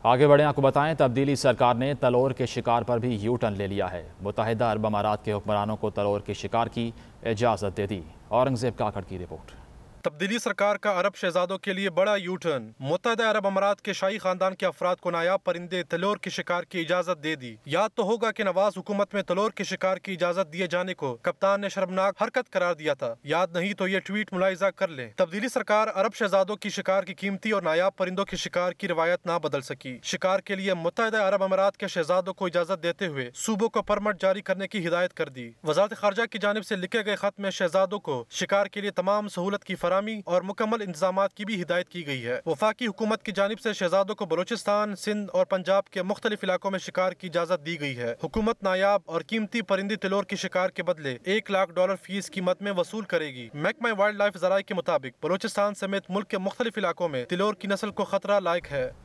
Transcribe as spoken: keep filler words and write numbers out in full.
आगे बढ़े, आपको बताएं तब्दीली सरकार ने तलोर के शिकार पर भी यू टर्न ले लिया है। मुत्तहिदा अरब अमारात के हुक्मरानों को तलोर के शिकार की इजाज़त दे दी। औरंगजेब काकड़ की रिपोर्ट। तब्दीली सरकार का अरब शहजादों के लिए बड़ा यू टर्न। मुत्तहिदा अरब अमारात के शाही खानदान के अफराद को नायाब परिंदे तलोर के शिकार की इजाजत दे दी। याद तो होगा कि नवाज हुकूमत में तलोर के शिकार की इजाजत दिए जाने को कप्तान ने शर्मनाक हरकत करार दिया था। याद नहीं तो ये ट्वीट मुलाहिजा कर लें। तब्दीली सरकार अरब शहजादों की शिकार की कीमती और नायाब परिंदों के शिकार की रिवायत ना बदल सकी। शिकार के लिए मुत्तहिदा अरब अमारात के शहजादों को इजाजत देते हुए सूबों को परमिट जारी करने की हिदायत कर दी। वजारत खारजा की जानिब से लिखे गए खत में शहजादों को शिकार के लिए तमाम सहूलत की फरामी और मुकम्मल इंतजामात की भी हिदायत की गई है। वफाकी हुकूमत की जानिब से शहजादों को बलोचिस्तान, सिंध और पंजाब के मुख्तलिफ इलाकों में शिकार की इजाजत दी गई है। हुकूमत नायाब और कीमती परिंदी तिलोर के शिकार के बदले एक लाख डॉलर फीस कीमत में वसूल करेगी। महकमा वाइल्ड लाइफ जराये के मुताबिक बलोचिस्तान समेत मुल्क के मुख्तलिफ इलाकों में तिलोर की नस्ल को खतरा लायक है।